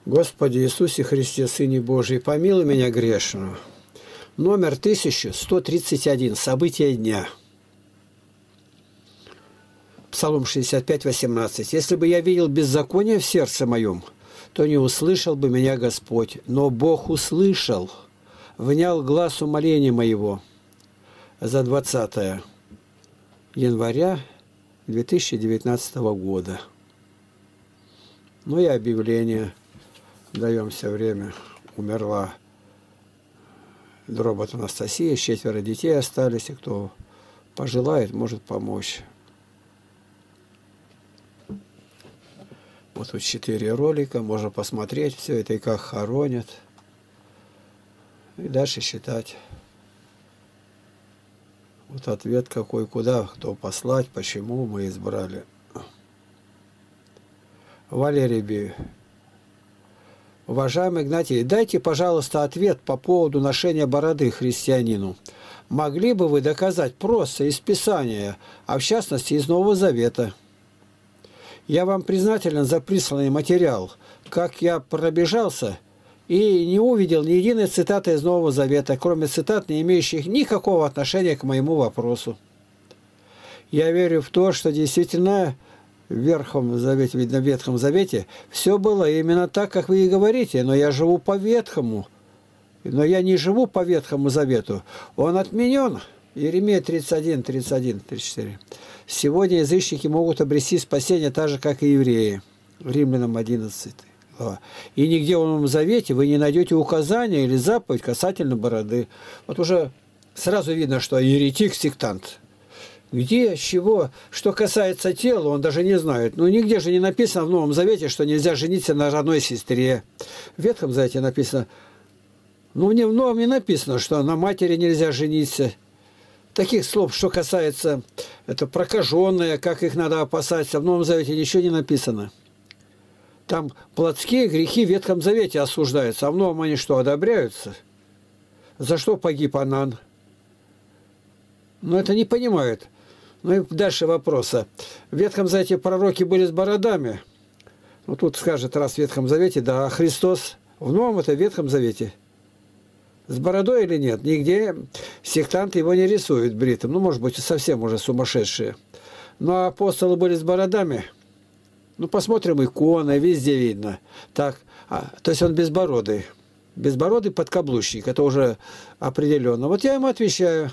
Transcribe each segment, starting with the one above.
Господи Иисусе Христе, Сыне Божий, помилуй меня грешную. Номер 1131. События дня. Псалом 65, 18. «Если бы я видел беззаконие в сердце моем, то не услышал бы меня Господь. Но Бог услышал, внял глаз умоления моего». За 20 января 2019 года. Ну и объявление даем все время. Умерла Дробот Анастасия, 4 детей остались, и кто пожелает, может помочь. Вот тут 4 ролика, можно посмотреть все это и как хоронят. И дальше считать. Вот ответ какой, куда, кто послать, почему мы избрали. Валерий Биев. Уважаемый Игнатий, дайте, пожалуйста, ответ по поводу ношения бороды христианину. Могли бы вы доказать просто из Писания, а в частности из Нового Завета? Я вам признателен за присланный материал, как я пробежался и не увидел ни единой цитаты из Нового Завета, кроме цитат, не имеющих никакого отношения к моему вопросу. Я верю в то, что действительно в Ветхом Завете, видно, в Ветхом Завете, все было именно так, как вы и говорите, но я живу по Ветхому. Но я не живу по Ветхому Завету. Он отменен. Иеремия 31, 31, 34. Сегодня язычники могут обрести спасение так же, как и евреи. Римлянам 11 глава. И нигде в Новом Завете вы не найдете указания или заповедь касательно бороды. Вот уже сразу видно, что еретик, сектант. Где, чего, что касается тела, он даже не знает. Ну, нигде же не написано в Новом Завете, что нельзя жениться на родной сестре. В Ветхом Завете написано, ну, в Новом не написано, что на матери нельзя жениться. Таких слов, что касается, это прокаженные, как их надо опасаться, в Новом Завете ничего не написано. Там плотские грехи в Ветхом Завете осуждаются, а в Новом они что, одобряются? За что погиб Анан? Ну, это не понимают. Ну и дальше вопроса. В Ветхом Завете пророки были с бородами. Ну, тут скажет, раз в Ветхом Завете, да, а Христос в Новом это в Ветхом Завете. С бородой или нет? Нигде сектанты его не рисуют бритым. Ну, может быть, совсем уже сумасшедшие. Но апостолы были с бородами. Ну, посмотрим иконы, везде видно. Так, то есть он безбородый. Безбородый подкаблучник. Это уже определенно. Вот я ему отвечаю.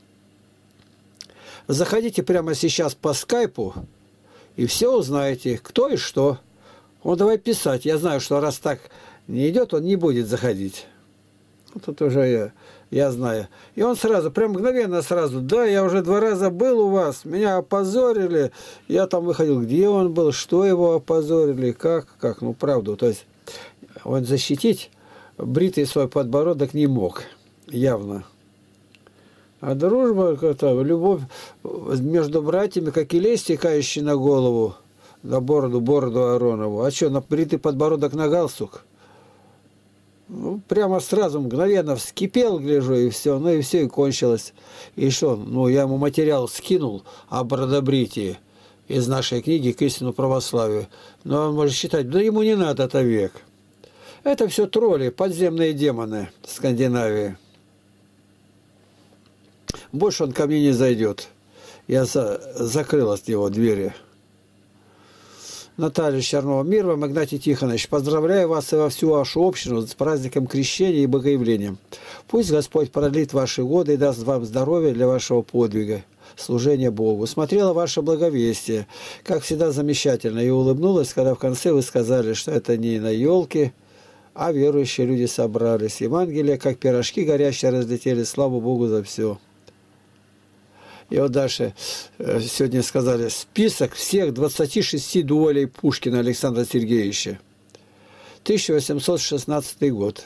Заходите прямо сейчас по скайпу и все узнаете, кто и что. Он давай писать. Я знаю, что раз так не идет, он не будет заходить. Вот это уже я знаю. И он сразу, прям мгновенно сразу, да, я уже 2 раза был у вас, меня опозорили. Я там выходил, где он был, что его опозорили, как, ну правду. То есть он защитить бритый свой подбородок не мог, явно. А дружба, это любовь между братьями, как и лесть, стекающая на голову, на бороду Ааронову. А что, на бритый подбородок на галстук? Ну, прямо сразу, мгновенно вскипел, гляжу, и все. Ну, и все, и кончилось. И что? Ну, я ему материал скинул о бродобритии из нашей книги «К истину православию». Но он может считать, да ему не надо, это век. Это все тролли, подземные демоны Скандинавии. Больше он ко мне не зайдет. Я закрыл от него двери. Наталья Чернова. Мир вам, Игнатий Тихонович. Поздравляю вас и во всю вашу общину с праздником Крещения и Богоявлением. Пусть Господь продлит ваши годы и даст вам здоровье для вашего подвига, служения Богу. Смотрела ваше благовестие. Как всегда, замечательно. И улыбнулась, когда в конце вы сказали, что это не на елке, а верующие люди собрались. Евангелие, как пирожки горящие, разлетели. Слава Богу за все. И вот дальше сегодня сказали список всех 26 дуэлей Пушкина Александра Сергеевича. 1816 год.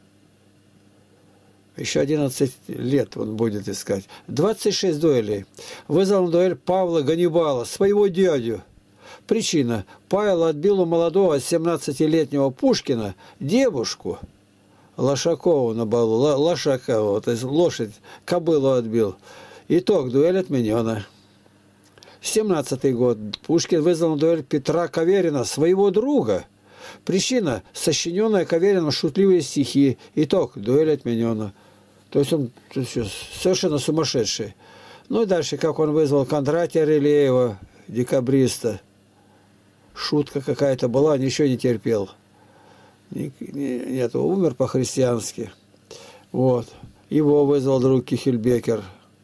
Еще 11 лет он будет искать. 26 дуэлей. Вызвал на дуэль Павла Ганнибала, своего дядю. Причина. Павел отбил у молодого 17-летнего Пушкина девушку. Лошакова на балу. Лошакова, то есть лошадь, кобылу отбил. Итог, дуэль отменена. 17-й год. Пушкин вызвал на дуэль Петра Каверина, своего друга. Причина – сочиненная Каверином шутливые стихи. Итог – дуэль отменена. То есть он совершенно сумасшедший. Ну и дальше, как он вызвал Кондратия Рылеева, декабриста. Шутка какая-то была, ничего не терпел. Нет, умер по-христиански. Вот. Его вызвал друг Кихельбекер.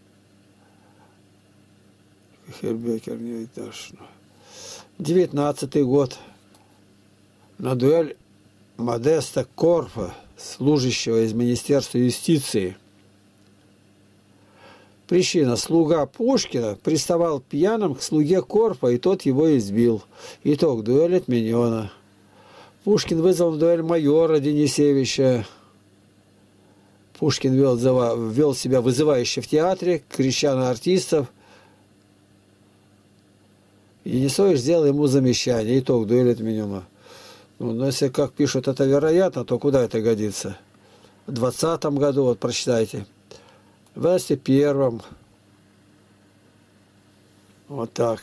Кихельбекер, не точно. 19-й год. На дуэль Модеста Корфа, служащего из Министерства юстиции. Причина. Слуга Пушкина приставал пьяным к слуге Корфа, и тот его избил. Итог. Дуэль отменена. Пушкин вызвал в дуэль майора Денисевича. Пушкин вел себя вызывающе в театре, крича на артистов. Денисович сделал ему замечание. Итог. Дуэль отменена. Ну, но если, как пишут, это вероятно, то куда это годится? В 20-м году, вот прочитайте. В 21-м. Вот так.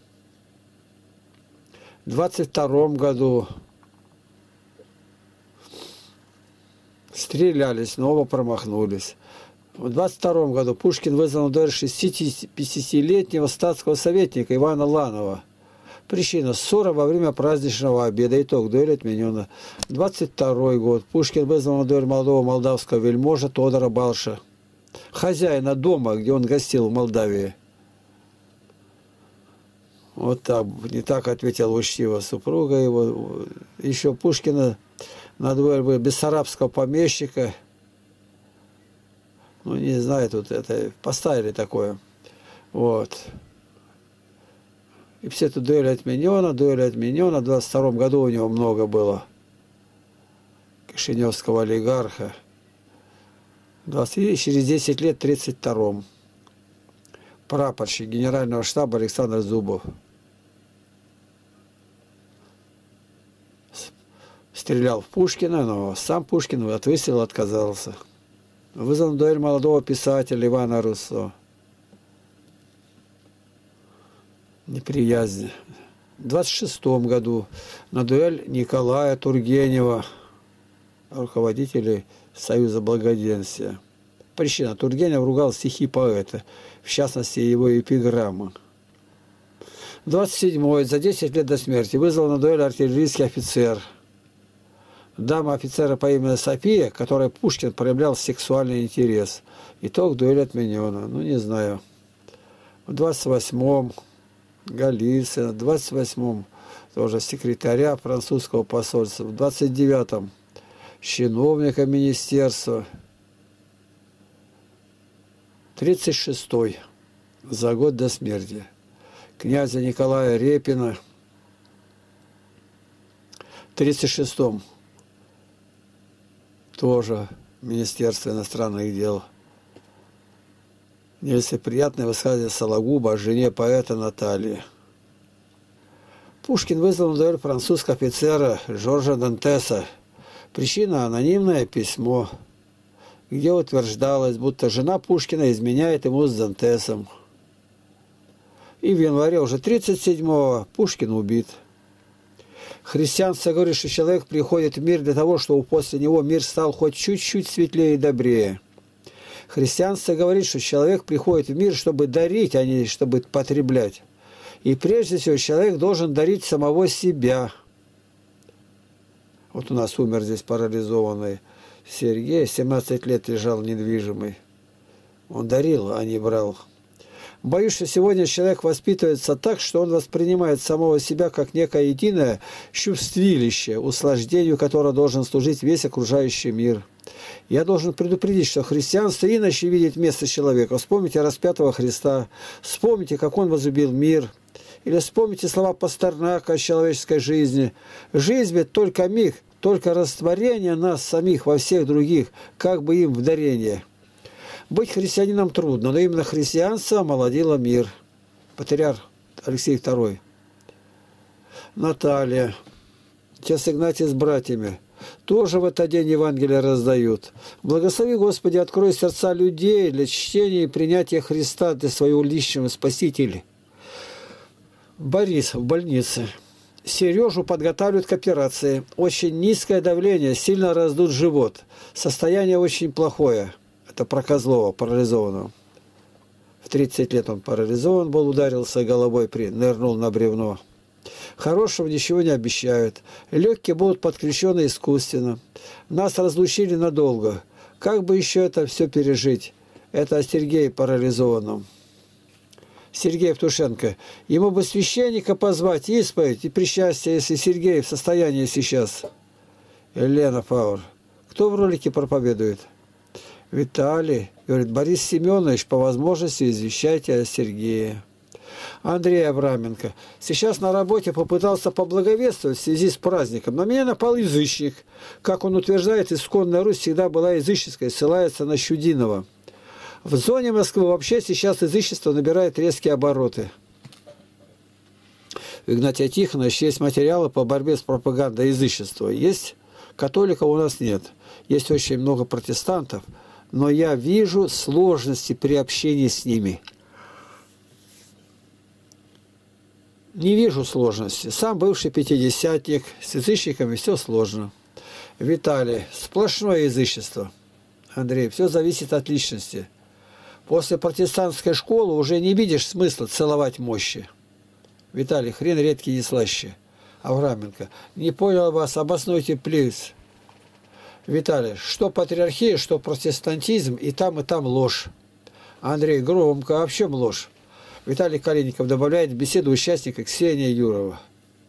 В 22-м году стреляли, снова промахнулись. В 22-м году Пушкин вызвал на дуэль 65-летнего статского советника Ивана Ланова. Причина – ссора во время праздничного обеда. Итог. Дуэль отменена. 22-й год. Пушкин вызвал на дуэль молодого молдавского вельможа Тодора Балша, хозяина дома, где он гостил в Молдавии. Вот так. Не так ответила учтиво супруга его. Еще Пушкина на дуэль бессарабского помещика. Ну, не знаю, тут это поставили такое. Вот. И все это дуэль отменена, дуэль отменена. В 22-м году у него много было кишиневского олигарха. И через 10 лет, в 32-м, прапорщик генерального штаба Александр Зубов. Стрелял в Пушкина, но сам Пушкин от выстрела отказался. Вызвал на дуэль молодого писателя Ивана Руссо. Неприязнь. В 26-м году на дуэль Николая Тургенева, руководителя Союза Благоденствия. Причина. Тургенев ругал стихи поэта, в частности, его эпиграммы. 27-й, за 10 лет до смерти, вызвал на дуэль артиллерийский офицер. Дама офицера по имени София, которой Пушкин проявлял сексуальный интерес. Итог. Дуэль отменена. Ну, не знаю. В 28-м Голицын, в 28-м тоже секретаря французского посольства, в 29-м чиновника министерства, 36-й, за год до смерти, князя Николая Репина, в 36-м тоже Министерство иностранных дел. Нелицеприятное высказывание Сологуба о жене поэта Натальи. Пушкин вызвал на дуэль французского офицера Жоржа Дантеса. Причина – анонимное письмо, где утверждалось, будто жена Пушкина изменяет ему с Дантесом. И в январе уже 37-го Пушкин убит. Христианство говорит, что человек приходит в мир для того, чтобы после него мир стал хоть чуть-чуть светлее и добрее. Христианство говорит, что человек приходит в мир, чтобы дарить, а не чтобы потреблять. И прежде всего человек должен дарить самого себя. Вот у нас умер здесь парализованный Сергей, 17 лет лежал недвижимый. Он дарил, а не брал. Боюсь, что сегодня человек воспитывается так, что он воспринимает самого себя как некое единое чувствилище, услаждению которого должен служить весь окружающий мир. Я должен предупредить, что христианство иначе видит место человека. Вспомните распятого Христа, вспомните, как он возлюбил мир. Или вспомните слова Пастернака о человеческой жизни. Жизнь ведь только миг, только растворение нас самих во всех других, как бы им в дарение. Быть христианином трудно, но именно христианство омолодило мир. Патриарх Алексей II. Наталья. Отец Игнатий с братьями тоже в этот день Евангелие раздают. Благослови, Господи, открой сердца людей для чтения и принятия Христа для своего личного Спасителя. Борис в больнице. Сережу подготавливают к операции. Очень низкое давление, сильно раздут живот. Состояние очень плохое. Это про Козлова, парализованного. В 30 лет он парализован был, ударился головой, нырнул на бревно. Хорошего ничего не обещают. Легкие будут подключены искусственно. Нас разлучили надолго. Как бы еще это все пережить? Это о Сергее парализованном. Сергей Евтушенко. Ему бы священника позвать, исповедь и причастие, если Сергей в состоянии сейчас. Елена Пауэр. Кто в ролике проповедует? Виталий. Говорит, Борис Семенович, по возможности извещайте о Сергее. Андрей Абраменко. Сейчас на работе попытался поблаговествовать в связи с праздником. На меня напал язычник. Как он утверждает, исконная Русь всегда была языческой, ссылается на Чудинова. В зоне Москвы вообще сейчас язычество набирает резкие обороты. У Игнатия Тихоновича есть материалы по борьбе с пропагандой язычества. Есть католиков, у нас нет. Есть очень много протестантов, но я вижу сложности при общении с ними. Не вижу сложности. Сам бывший пятидесятник, с язычниками все сложно. Виталий. Сплошное язычество. Андрей. Все зависит от личности. После протестантской школы уже не видишь смысла целовать мощи. Виталий. Хрен редкий не слаще. Авраменко. Не понял вас, обоснуйте, плиз. Виталий. Что патриархия, что протестантизм, и там ложь. Андрей. Громко. А в чем ложь? Виталий Калиников добавляет в беседу участника Ксения Юрова.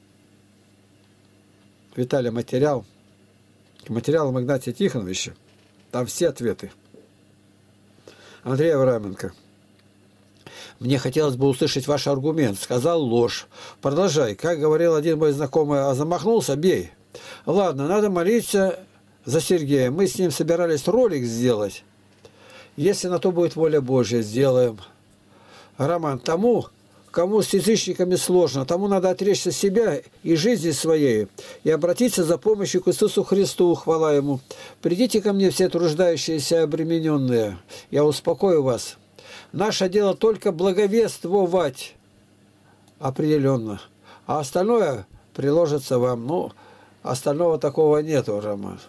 Виталий, материал. К материалам Игнатия Тихоновича. Там все ответы. Андрей Авраменко. Мне хотелось бы услышать ваш аргумент. Сказал ложь. Продолжай. Как говорил один мой знакомый, а замахнулся, бей. Ладно, надо молиться за Сергея. Мы с ним собирались ролик сделать. Если на то будет воля Божья, сделаем. Роман, тому, кому с язычниками сложно, тому надо отречься себя и жизни своей и обратиться за помощью к Иисусу Христу, хвала Ему. Придите ко мне, все труждающиеся и обремененные, я успокою вас. Наше дело только благовествовать определенно, а остальное приложится вам. Ну, остального такого нету, Роман.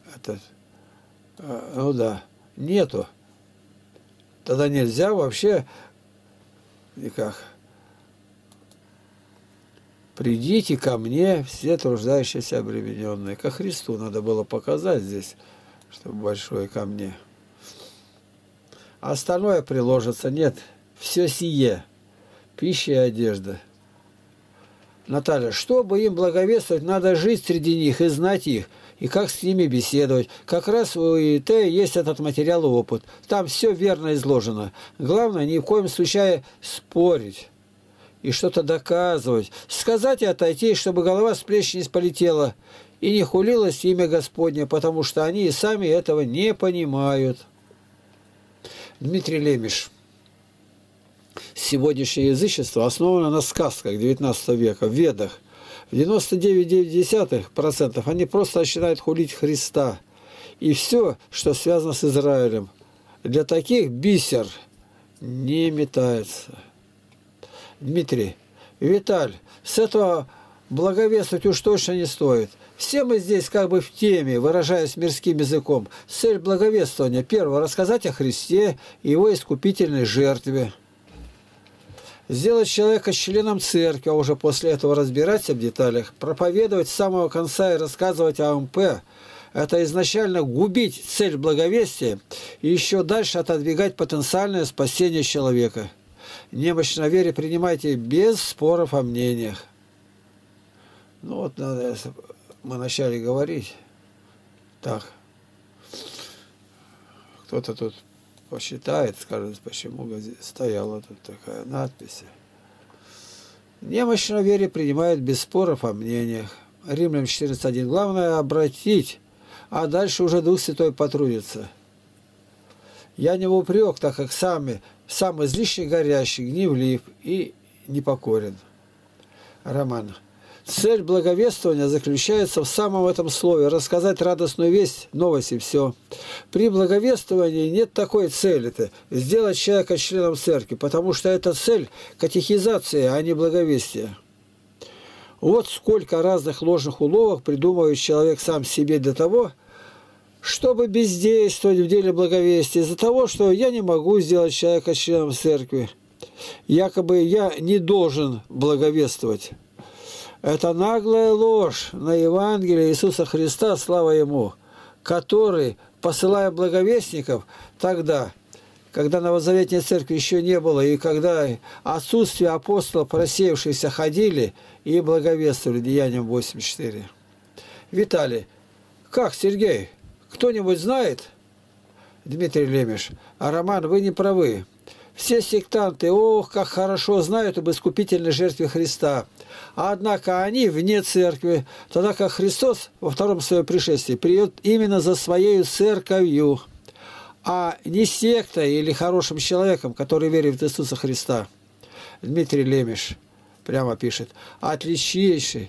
Ну да, нету. Тогда нельзя вообще... Никак. Придите ко мне, все труждающиеся обремененные. Ко Христу надо было показать здесь, чтобы большое ко мне. Остальное приложится. Нет, все сие. Пища и одежда. Наталья, чтобы им благовествовать, надо жить среди них и знать их, и как с ними беседовать. Как раз у ИТ есть этот материал и опыт. Там все верно изложено. Главное, ни в коем случае спорить и что-то доказывать. Сказать и отойти, чтобы голова с плеч не полетела и не хулилось имя Господне, потому что они и сами этого не понимают. Дмитрий Лемеш. Сегодняшнее язычество основано на сказках XIX века, в Ведах. В 99,9% они просто начинают хулить Христа и все, что связано с Израилем. Для таких бисер не метается. Дмитрий, Виталь, с этого благовествовать уж точно не стоит. Все мы здесь как бы в теме, выражаясь мирским языком. Цель благовествования – первое, рассказать о Христе и Его искупительной жертве. Сделать человека членом церкви, а уже после этого разбираться в деталях, проповедовать с самого конца и рассказывать о МП – это изначально губить цель благовестия и еще дальше отодвигать потенциальное спасение человека. Немощь на вере принимайте без споров о мнениях. Ну вот надо, мы начали говорить. Так, кто-то тут посчитает, скажет, почему стояла тут такая надпись. Немощь на вере принимает без споров о мнениях. Римлянам 14:1. Главное обратить, а дальше уже Дух Святой потрудится. Я не в упрек, так как сам излишне горящий, гневлив и непокорен. Роман. Цель благовествования заключается в самом этом слове – рассказать радостную весть, новость и все. При благовествовании нет такой цели-то – сделать человека членом церкви, потому что это цель катехизации, а не благовестия. Вот сколько разных ложных уловок придумывает человек сам себе для того, чтобы бездействовать в деле благовестия, из-за того, что я не могу сделать человека членом церкви. Якобы я не должен благовествовать. Это наглая ложь на Евангелие Иисуса Христа, слава Ему, который, посылая благовестников тогда, когда новозаветной церкви еще не было, и когда отсутствие апостолов, рассеявшихся, ходили и благовествовали, Деянием 8:4. Виталий, как, Сергей, кто-нибудь знает? Дмитрий Лемеш, а Роман, вы не правы. Все сектанты, ох, как хорошо знают об искупительной жертве Христа. А однако они вне церкви, тогда как Христос во втором своем пришествии придет именно за своей церковью, а не сектой или хорошим человеком, который верит в Иисуса Христа. Дмитрий Лемеш прямо пишет, отличнейший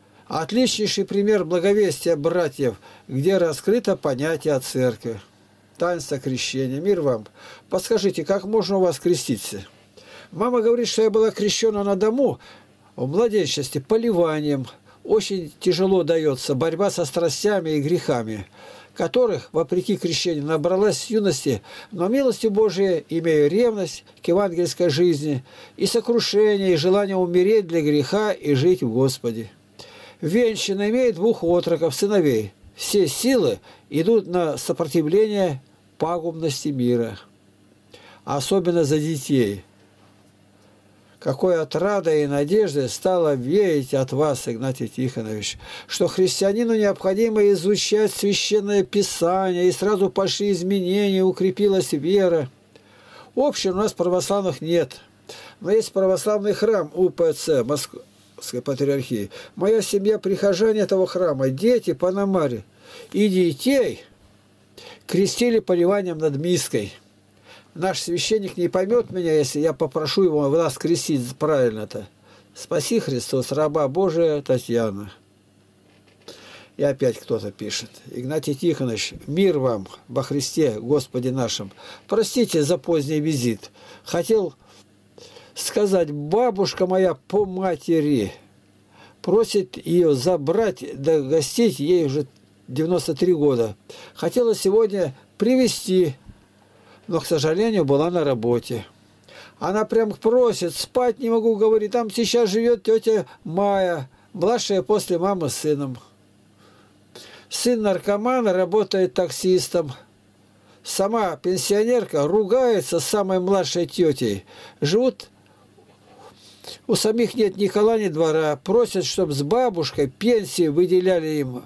пример благовестия братьев, где раскрыто понятие о церкви. Таинство крещения. Мир вам. Подскажите, как можно у вас креститься? Мама говорит, что я была крещена на дому в младенчестве поливанием. Очень тяжело дается борьба со страстями и грехами, которых, вопреки крещению, набралась с юности, но милостью Божией имею ревность к евангельской жизни и сокрушение, и желание умереть для греха и жить в Господе. Венчана имеет 2 отроков, сыновей. Все силы идут на сопротивление пагубности мира, особенно за детей. Какой отрадой и надеждой стало веять от вас, Игнатий Тихонович, что христианину необходимо изучать Священное Писание, и сразу пошли изменения, укрепилась вера. Общин у нас православных нет, но есть православный храм УПЦ Московской Патриархии. Моя семья прихожане этого храма, дети Пономари, и детей крестили поливанием над миской. Наш священник не поймет меня, если я попрошу его нас крестить правильно-то. Спаси Христос, раба Божия Татьяна. И опять кто-то пишет. Игнатий Тихонович, мир вам во Христе, Господе нашим. Простите за поздний визит. Хотел сказать, бабушка моя по матери просит ее забрать, да гостить, ей уже 93 года. Хотела сегодня привезти, но, к сожалению, была на работе. Она прям просит, спать не могу, говорит, там сейчас живет тетя Майя, младшая после мамы с сыном. Сын наркомана, работает таксистом. Сама пенсионерка ругается с самой младшей тетей. Живут, у самих нет ни кола, ни двора. Просят, чтобы с бабушкой пенсии выделяли им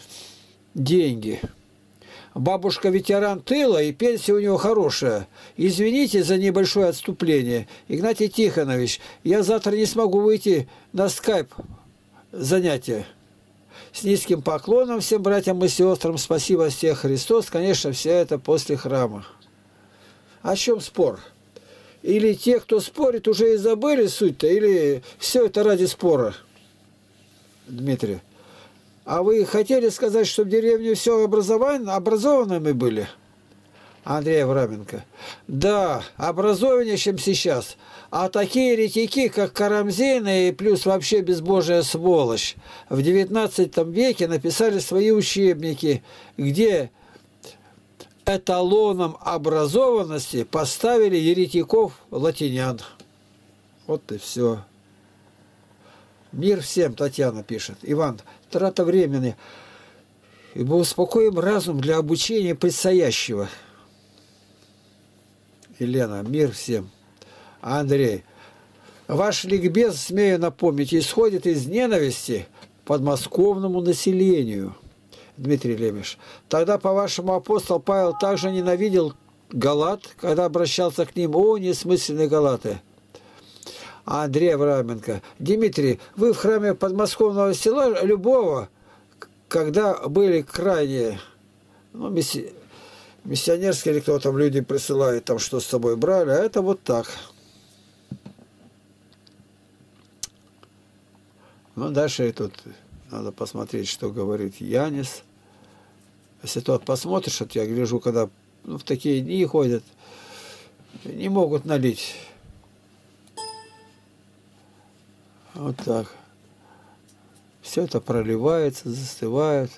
деньги. Бабушка ветеран тыла, и пенсия у него хорошая. Извините за небольшое отступление. Игнатий Тихонович, я завтра не смогу выйти на скайп занятия. С низким поклоном всем братьям и сестрам. Спасибо всех Христос. Конечно, все это после храма. О чем спор? Или те, кто спорит, уже и забыли суть-то, или все это ради спора? Дмитрий. А вы хотели сказать, что в деревне все образованными были? Андрей Авраменко. Да, образованнее, чем сейчас. А такие еретики, как Карамзин и плюс вообще безбожная сволочь, в XIX веке написали свои учебники, где эталоном образованности поставили еретиков-латинян. Вот и все. Мир всем, Татьяна пишет. Иван, трата времени. Ибо успокоим разум для обучения предстоящего. Елена, мир всем. Андрей, ваш ликбез, смею напомнить, исходит из ненависти к подмосковному населению. Дмитрий Лемеш. Тогда, по-вашему, апостол Павел также ненавидел галат, когда обращался к ним. О, несмысленные галаты. Андрей Авраменко. Дмитрий, вы в храме подмосковного села любого, когда были крайне, миссионерские или кто там люди присылают, там что с собой брали, а это вот так. Ну, дальше тут надо посмотреть, что говорит Янис. Если тот посмотришь, вот я гляжу, когда в такие дни ходят, не могут налить. Вот так. Все это проливается, застывает.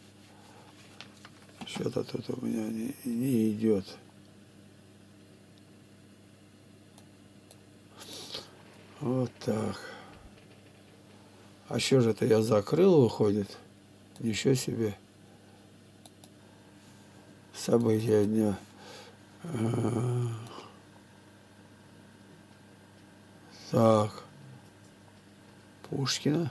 Что-то тут у меня не идет. Вот так. А что же это я закрыл, выходит? Ничего себе. События дня. Так. Пушкина.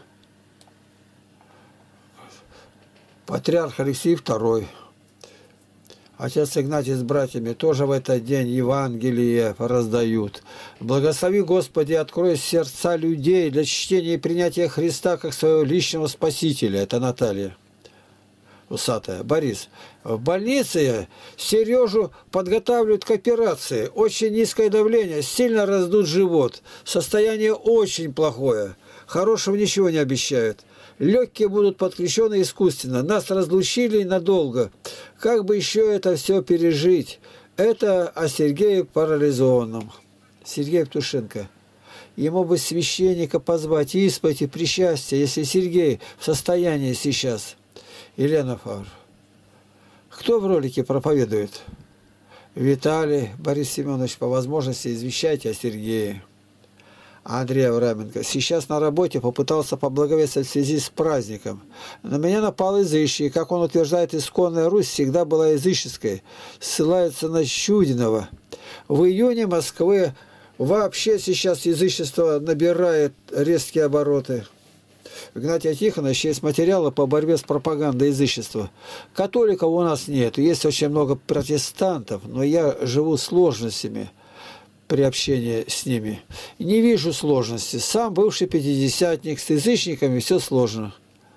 Патриарх Алексей II. Отец Игнатий с братьями тоже в этот день Евангелие раздают. Благослови, Господи, открой сердца людей для чтения и принятия Христа как своего личного Спасителя. Это Наталья Усатая. Борис. В больнице Сережу подготавливают к операции. Очень низкое давление, сильно раздут живот. Состояние очень плохое. Хорошего ничего не обещают. Легкие будут подключены искусственно. Нас разлучили надолго. Как бы еще это все пережить? Это о Сергее парализованном. Сергей Евтушенко. Ему бы священника позвать, исповедь и причастие, если Сергей в состоянии сейчас. Елена Фавр. Кто в ролике проповедует? Виталий, Борис Семенович, по возможности извещайте о Сергее. Андрей Авраменко. Сейчас на работе попытался поблаговествовать в связи с праздником. На меня напал язычник. Как он утверждает, исконная Русь всегда была языческой. Ссылается на Чудинова. В июне Москвы вообще сейчас язычество набирает резкие обороты. У Игнатия Тихоновича есть материалы по борьбе с пропагандой язычества. Католиков у нас нет. Есть очень много протестантов, но я живу сложностями при общении с ними. Не вижу сложности. Сам бывший пятидесятник, с язычниками все сложно.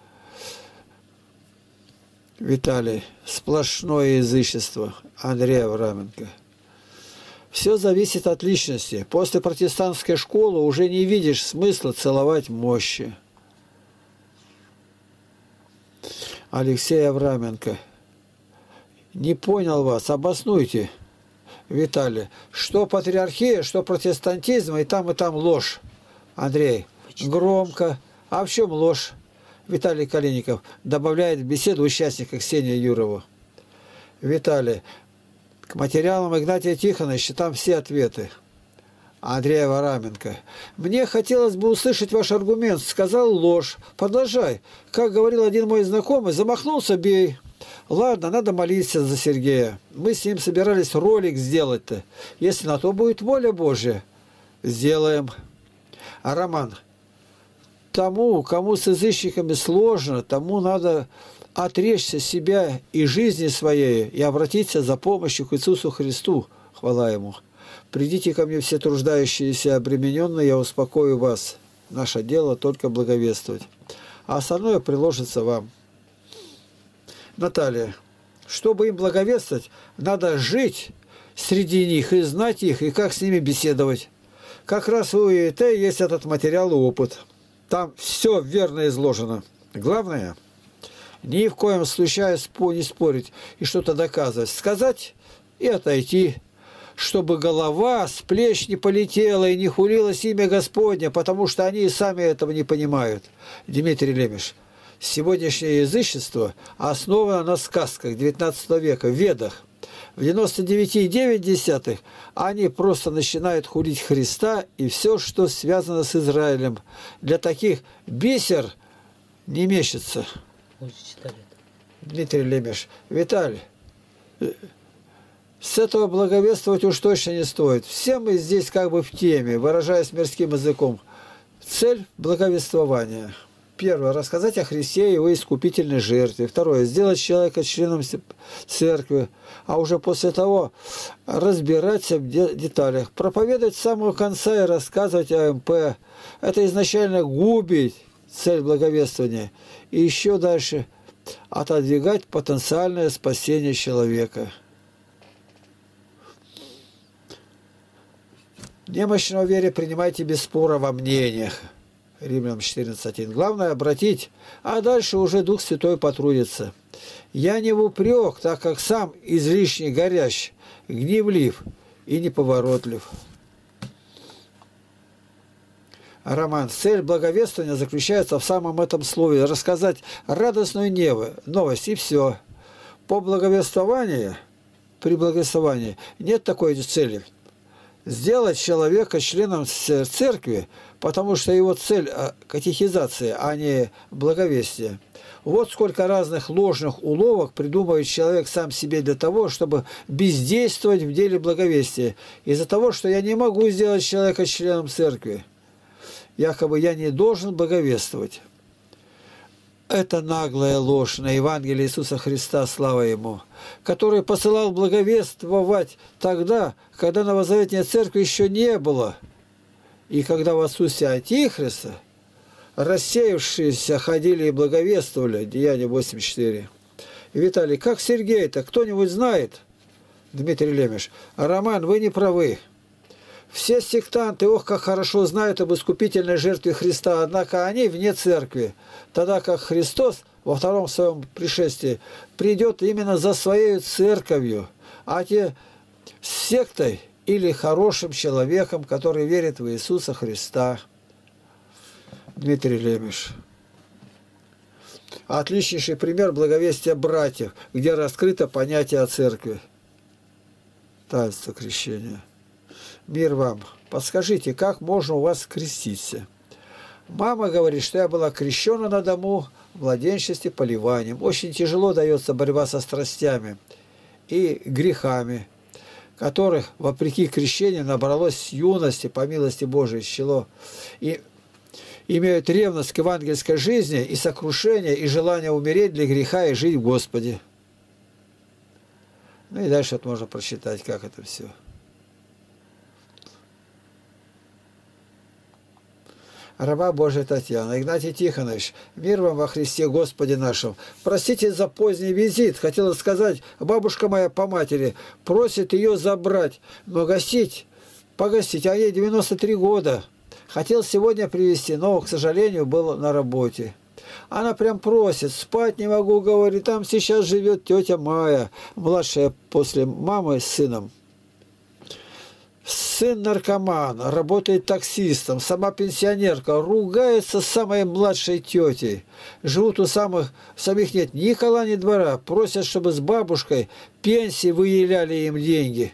Виталий. Сплошное язычество. Андрей Авраменко. Все зависит от личности. После протестантской школы уже не видишь смысла целовать мощи. Алексей Авраменко. Не понял вас. Обоснуйте. Виталий. Что патриархия, что протестантизм, и там ложь. Андрей. Громко. А в чем ложь? Виталий Калиников добавляет в беседу участника Ксения Юрова. Виталий. К материалам Игнатия Тихоновича там все ответы. Андрей Авраменко. Мне хотелось бы услышать ваш аргумент. Сказал ложь. Продолжай. Как говорил один мой знакомый, замахнулся, бей. Ладно, надо молиться за Сергея. Мы с ним собирались ролик сделать-то. Если на то будет воля Божья, сделаем. А Роман, тому, кому с язычниками сложно, тому надо отречься себя и жизни своей и обратиться за помощью к Иисусу Христу. Хвала Ему. Придите ко мне все труждающиеся и обремененные, я успокою вас. Наше дело только благовествовать. А остальное приложится вам. Наталья, чтобы им благовествовать, надо жить среди них и знать их, и как с ними беседовать. Как раз у ИТ есть этот материал и опыт. Там все верно изложено. Главное, ни в коем случае не спорить и что-то доказывать. Сказать и отойти, чтобы голова с плеч не полетела и не хулилось имя Господне, потому что они и сами этого не понимают. Дмитрий Лемеш. Сегодняшнее язычество основано на сказках XIX века, в Ведах. В 99,9 они просто начинают хулить Христа и все, что связано с Израилем. Для таких бисер не мечется. Дмитрий Лемеш. Виталий, с этого благовествовать уж точно не стоит. Все мы здесь как бы в теме, выражаясь мирским языком. Цель благовествования. Первое. Рассказать о Христе и его искупительной жертве. Второе. Сделать человека членом церкви. А уже после того разбираться в деталях. Проповедовать с самого конца и рассказывать о МП. Это изначально губить цель благовествования. И еще дальше отодвигать потенциальное спасение человека. Немощного вере принимайте без спора во мнениях. Римлянам 14:1. Главное обратить, а дальше уже Дух Святой потрудится. Я не в упрек, так как сам излишне горящ, гневлив и неповоротлив. Роман, цель благовествования заключается в самом этом слове. Рассказать радостную новость, и все. По благовествованию, при благовествовании нет такой цели. Сделать человека членом церкви, потому что его цель – катехизация, а не благовестие. Вот сколько разных ложных уловок придумывает человек сам себе для того, чтобы бездействовать в деле благовестия. Из-за того, что я не могу сделать человека членом церкви. Якобы я не должен благовествовать. Это наглая ложь на Евангелие Иисуса Христа, слава Ему, который посылал благовествовать тогда, когда новозаветной церкви еще не было, и когда в отсутствие Антихриста рассеявшиеся ходили и благовествовали, Деяние 8.4. Виталий, как Сергей-то, кто-нибудь знает? Дмитрий Лемеш, Роман, вы не правы. Все сектанты, ох, как хорошо знают об искупительной жертве Христа, однако они вне церкви, тогда как Христос во втором своем пришествии придет именно за своей церковью, а те с сектой или хорошим человеком, который верит в Иисуса Христа. Дмитрий Лемеш. Отличнейший пример благовестия братьев, где раскрыто понятие о церкви. Таинство крещения. Мир вам. Подскажите, как можно у вас креститься? Мама говорит, что я была крещена на дому в младенчестве поливанием. Очень тяжело дается борьба со страстями и грехами, которых, вопреки крещению, набралось с юности, по милости Божией, чело. И имеют ревность к евангельской жизни и сокрушение, и желание умереть для греха и жить в Господе. Ну и дальше вот можно прочитать, как это все. Раба Божия Татьяна. Игнатий Тихонович, мир вам во Христе Господе нашем. Простите за поздний визит. Хотела сказать, бабушка моя по матери просит ее забрать, но погостить, а ей 93 года. Хотел сегодня привезти, но, к сожалению, был на работе. Она прям просит, спать не могу, говорит, там сейчас живет тетя Майя, младшая после мамы с сыном. Сын наркоман, работает таксистом, сама пенсионерка, ругается с самой младшей тетей. Живут у самих нет ни кола, ни двора, просят, чтобы с бабушкой пенсии выделяли им деньги.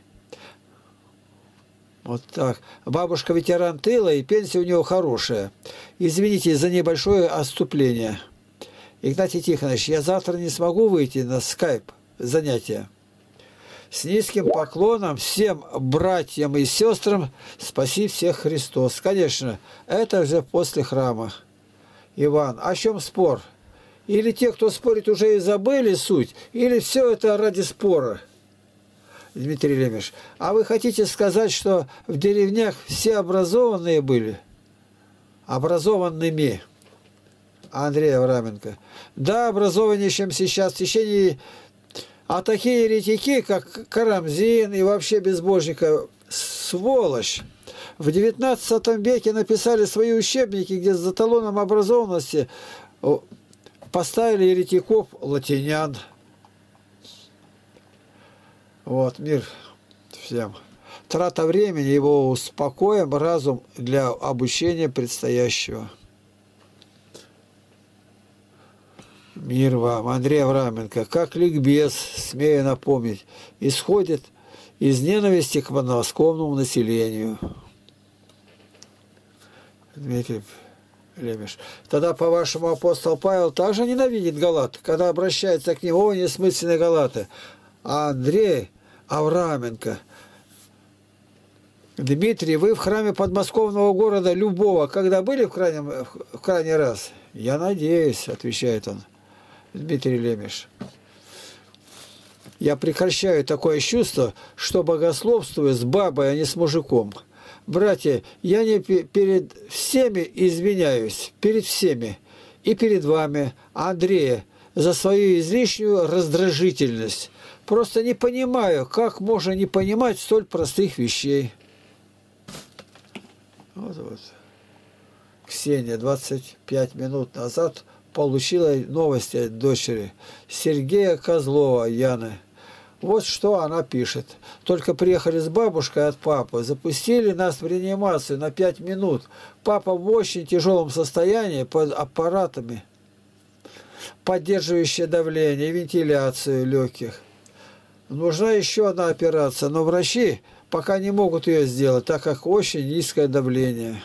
Вот так. Бабушка ветеран тыла, и пенсия у него хорошая. Извините за небольшое отступление. Игнатий Тихонович, я завтра не смогу выйти на скайп занятия. С низким поклоном всем братьям и сестрам спаси всех Христос. Конечно, это же после храма. Иван, о чем спор? Или те, кто спорит, уже и забыли суть, или все это ради спора? Дмитрий Лемеш, а вы хотите сказать, что в деревнях все образованные были? Образованными. Андрей Авраменко. Да, образованнее, чем сейчас. В течение... А такие еретики, как Карамзин и вообще безбожника, сволочь. В XIX веке написали свои учебники, где за талоном образованности поставили еретиков латинян. Вот, мир всем. Трата времени, его успокоим, разум для обучения предстоящего. Мир вам. Андрей Авраменко. Как ликбез, смею напомнить, исходит из ненависти к подмосковному населению. Дмитрий Лемеш. Тогда, по-вашему, апостол Павел также ненавидит галат, когда обращается к нему: о, несмысленные галаты. А Андрей Авраменко. Дмитрий, вы в храме подмосковного города любого, когда были в крайний раз? Я надеюсь, отвечает он. Дмитрий Лемеш. Я прекращаю такое чувство, что богословствую с бабой, а не с мужиком. Братья, я не перед всеми извиняюсь, перед всеми и перед вами, Андрея, за свою излишнюю раздражительность. Просто не понимаю, как можно не понимать столь простых вещей. Вот. Ксения 25 минут назад получила новости от дочери Сергея Козлова Яны. Вот что она пишет. Только приехали с бабушкой от папы, запустили нас в реанимацию на 5 минут. Папа в очень тяжелом состоянии под аппаратами, поддерживающие давление и вентиляцию легких. Нужна еще одна операция, но врачи пока не могут ее сделать, так как очень низкое давление.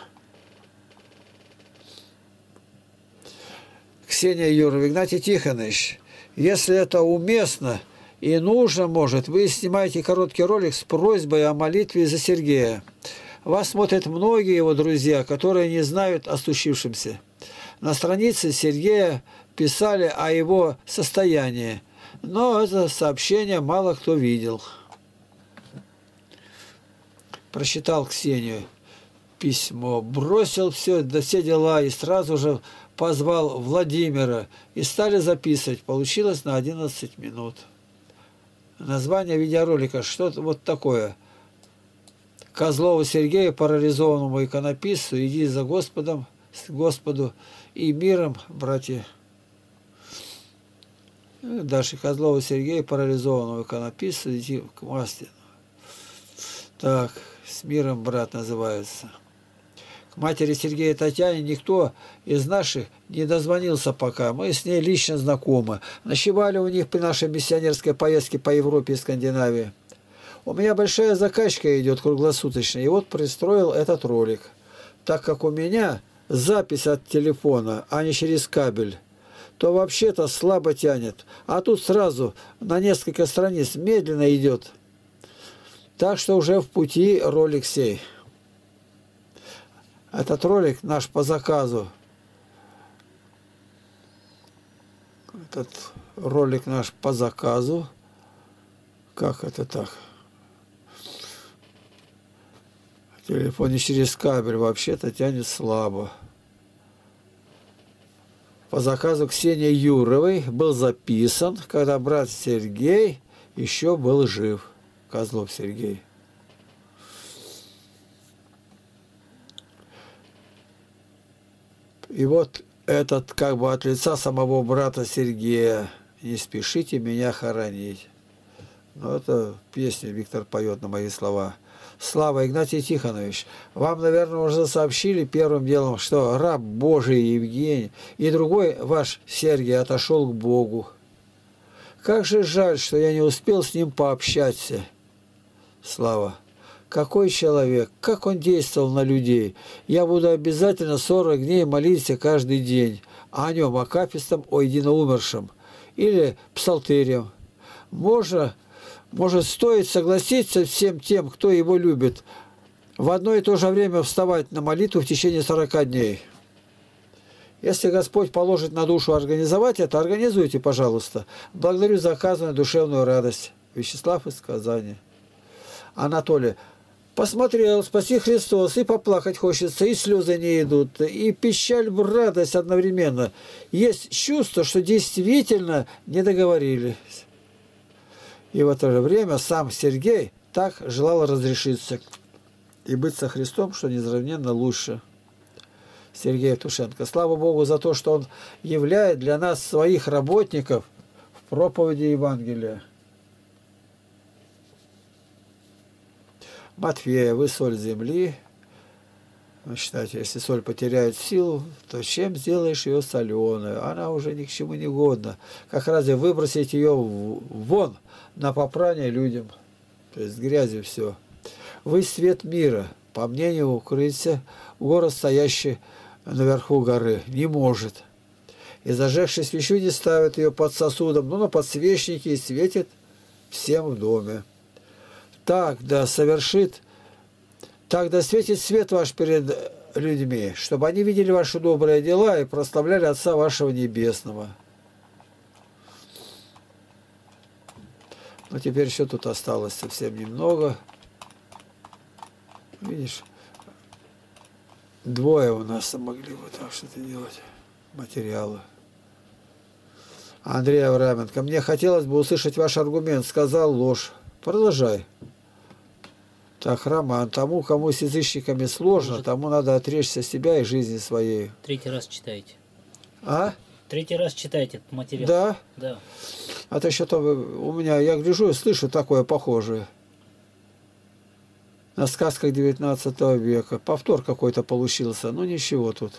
Ксения Юрьевна, Игнатий Тихонович, если это уместно и нужно, может, вы снимаете короткий ролик с просьбой о молитве за Сергея. Вас смотрят многие его друзья, которые не знают о случившемся. На странице Сергея писали о его состоянии, но это сообщение мало кто видел. Прочитал Ксению письмо, бросил все дела и сразу же позвал Владимира и стали записывать. Получилось на 11 минут. Название видеоролика что-то вот такое. Козлову Сергею, парализованному иконописцу, иди за Господом, Господу и миром, братья. Дальше Козлову Сергею, парализованному иконописцу, иди к масти. Так, с миром, брат, называется. К матери Сергея Татьяне никто из наших не дозвонился пока. Мы с ней лично знакомы. Ночевали у них при нашей миссионерской поездке по Европе и Скандинавии. У меня большая закачка идет круглосуточно. И вот пристроил этот ролик. Так как у меня запись от телефона, а не через кабель, то вообще-то слабо тянет. А тут сразу на несколько страниц медленно идет. Так что уже в пути ролик сей. Этот ролик наш по заказу. Этот ролик наш по заказу. Как это так? Телефон не через кабель вообще-то тянет слабо. По заказу Ксении Юровой был записан, когда брат Сергей еще был жив. Козлов Сергей. И вот этот как бы от лица самого брата Сергея. Не спешите меня хоронить. Ну, это песня Виктор поет на мои слова. Слава, Игнатий Тихонович, вам, наверное, уже сообщили первым делом, что раб Божий Евгений и другой ваш Сергий отошел к Богу. Как же жаль, что я не успел с ним пообщаться. Слава. Какой человек, как он действовал на людей. Я буду обязательно 40 дней молиться каждый день о нем, акафистом, о единоумершем или псалтырем. Может, стоит согласиться всем тем, кто его любит, в одно и то же время вставать на молитву в течение 40 дней. Если Господь положит на душу организовать это, организуйте, пожалуйста. Благодарю за оказанную душевную радость. Вячеслав из Казани. Анатолий. Посмотрел, спаси Христос, и поплакать хочется, и слезы не идут, и печаль в радость одновременно. Есть чувство, что действительно не договорились. И в это же время сам Сергей так желал разрешиться и быть со Христом, что несравненно лучше. Сергей Тушенко. Слава Богу за то, что Он являет для нас своих работников в проповеди Евангелия. Матфея, вы соль земли. Вы считаете, если соль потеряет силу, то чем сделаешь ее соленую? Она уже ни к чему не годна. Как разве выбросить ее вон на попрание людям? То есть грязью все. Вы свет мира. По мнению укрыться, город, стоящий наверху горы, не может. И зажегший свечу не ставит ее под сосудом, но на подсвечнике и светит всем в доме. Так да светит свет ваш перед людьми, чтобы они видели ваши добрые дела и прославляли Отца вашего Небесного. Но теперь еще тут осталось совсем немного. Видишь, двое у нас могли вот так что-то делать. Материалы. Андрей Авраменко. Мне хотелось бы услышать ваш аргумент. Сказал ложь. Продолжай. Так, Роман, тому, кому с язычниками сложно, тому надо отречься себя и жизни своей. 3-й раз читайте. А? 3-й раз читайте этот материал. Да? Да. А то что-то у меня, я гляжу и слышу такое похожее. На сказках 19 века. Повтор какой-то получился. Ну ничего тут.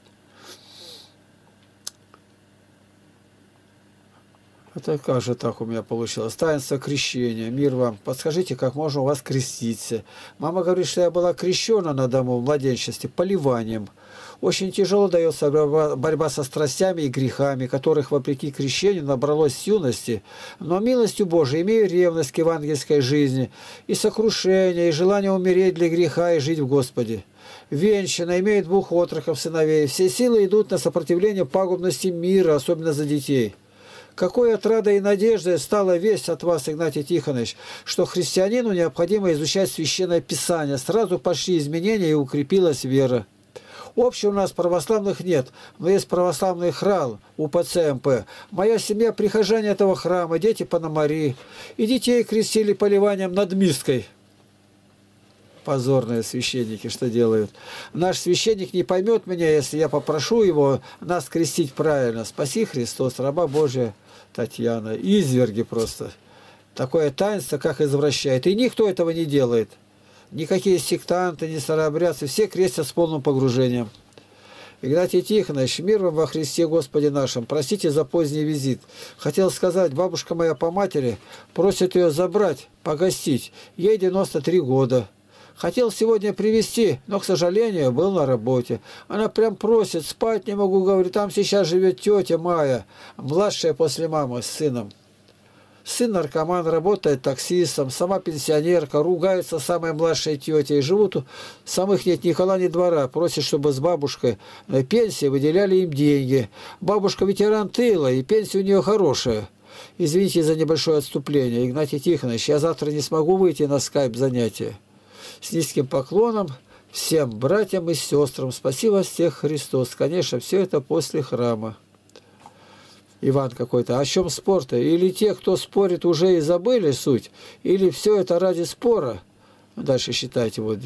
Это как же так у меня получилось? Таинство крещения. Мир вам. Подскажите, как можно у вас креститься? Мама говорит, что я была крещена на дому в младенчестве поливанием. Очень тяжело дается борьба со страстями и грехами, которых, вопреки крещению, набралось с юности. Но милостью Божией имею ревность к евангельской жизни, и сокрушение, и желание умереть для греха и жить в Господе. Венчана имеет 2 отроков сыновей. Все силы идут на сопротивление пагубности мира, особенно за детей. Какой отрадой и надеждой стала весть от вас, Игнатий Тихонович, что христианину необходимо изучать Священное Писание. Сразу пошли изменения и укрепилась вера. Общего у нас православных нет, но есть православный храм УПЦ МП. Моя семья прихожане этого храма, дети Пономари. И детей крестили поливанием над миской. Позорные священники, что делают. Наш священник не поймет меня, если я попрошу его нас крестить правильно. Спаси Христос, раба Божия Татьяна. Изверги просто. Такое таинство, как извращает. И никто этого не делает. Никакие сектанты, не старообрядцы. Все крестят с полным погружением. Игнатий Тихонович, мир вам во Христе Господе нашем. Простите за поздний визит. Хотел сказать, бабушка моя по матери просит ее забрать, погостить. Ей 93 года. Хотел сегодня привезти, но, к сожалению, был на работе. Она прям просит, спать не могу, говорит, там сейчас живет тетя Майя, младшая после мамы с сыном. Сын наркоман, работает таксистом, сама пенсионерка, ругается с самой младшей тетей. Живут, самых нет ни кола, ни двора. Просит, чтобы с бабушкой на пенсии выделяли им деньги. Бабушка ветеран тыла, и пенсия у нее хорошая. Извините за небольшое отступление. Игнатий Тихонович, я завтра не смогу выйти на скайп занятия. С низким поклоном всем братьям и сестрам. Спаси вас всех Христос. Конечно, все это после храма. Иван какой-то. О чем спор-то? Или те, кто спорит, уже и забыли суть? Или все это ради спора? Дальше считайте вот.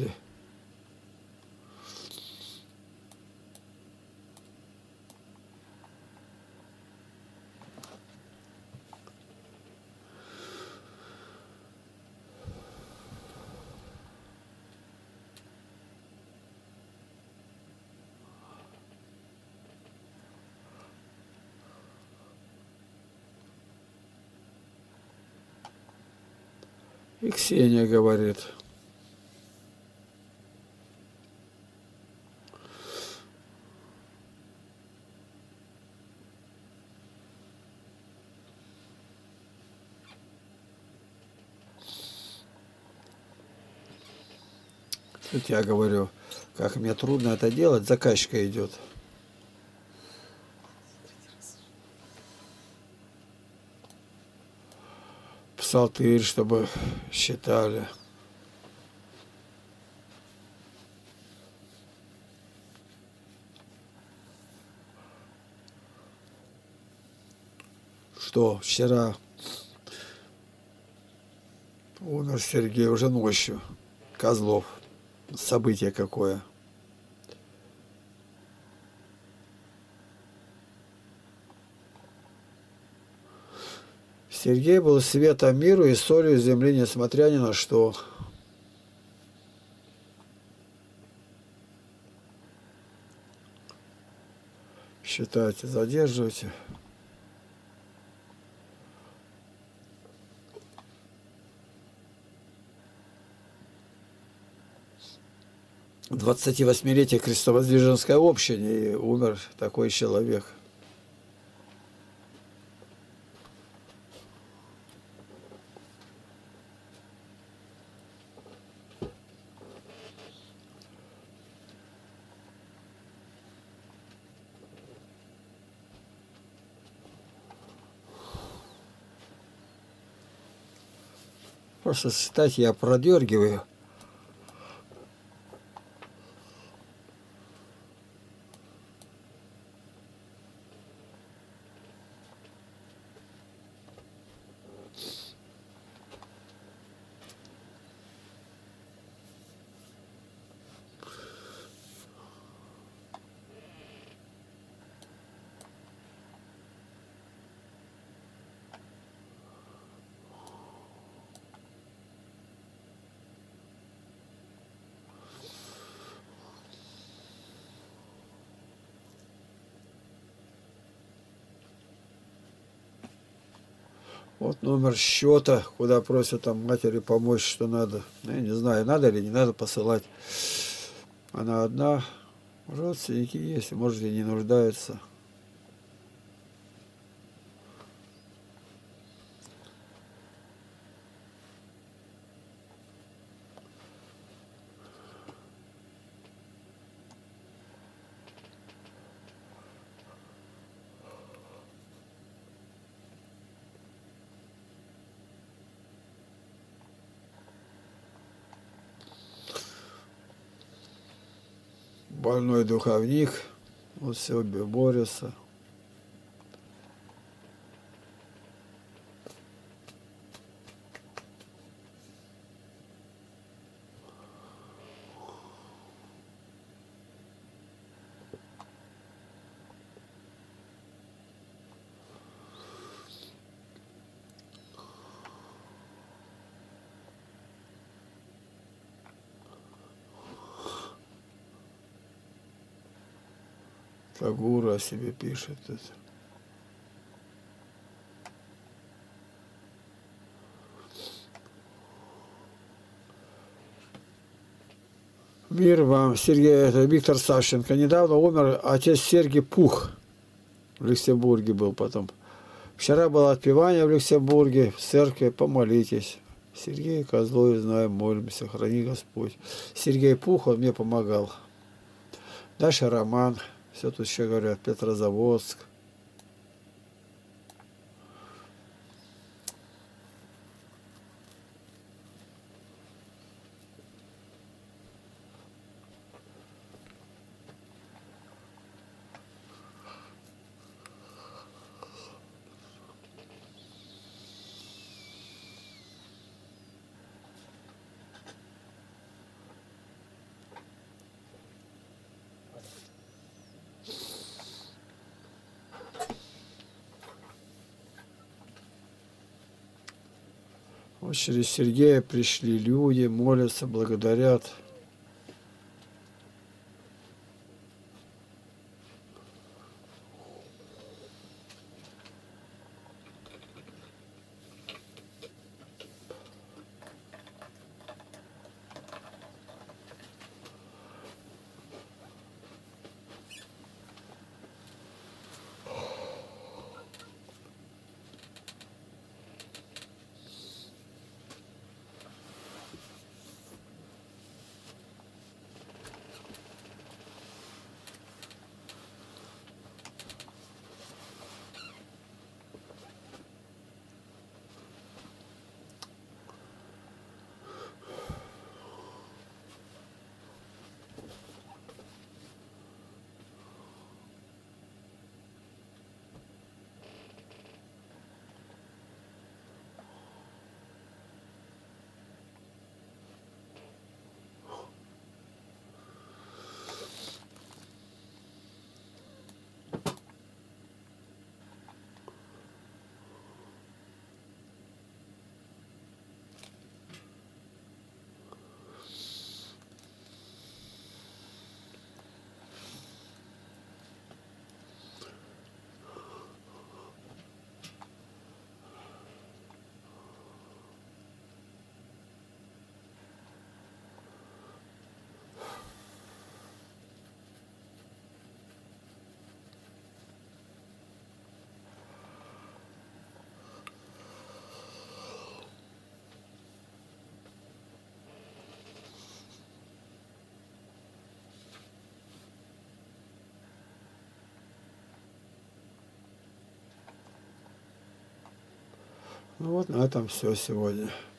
И Ксения говорит. Тут я говорю, как мне трудно это делать, заказчика идет. Псалтырь, чтобы считали. Что вчера умер Сергей уже ночью. Козлов. Событие какое. Сергей был светом миру и солью земли, несмотря ни на что. Считайте, задерживайте. В 28-летие крестовоздвиженской общины и умер такой человек. Просто считать я продергиваю. Вот номер счета, куда просят там матери помочь, что надо. Ну, я не знаю, надо или не надо посылать. Она одна, родственники есть, может и не нуждается. Больной духовник, вот все борется. Тагура о себе пишет. Мир вам, Сергей, это Виктор Савченко. Недавно умер отец Сергий Пух. В Люксембурге был потом. Вчера было отпевание в Люксембурге, в церкви, помолитесь. Сергей Козлове знаем, молимся, храни Господь. Сергей Пух, он мне помогал. Дальше Роман, все тут еще говорят, Петрозаводск. Вот через Сергея пришли люди, молятся, благодарят. Ну вот на этом все сегодня.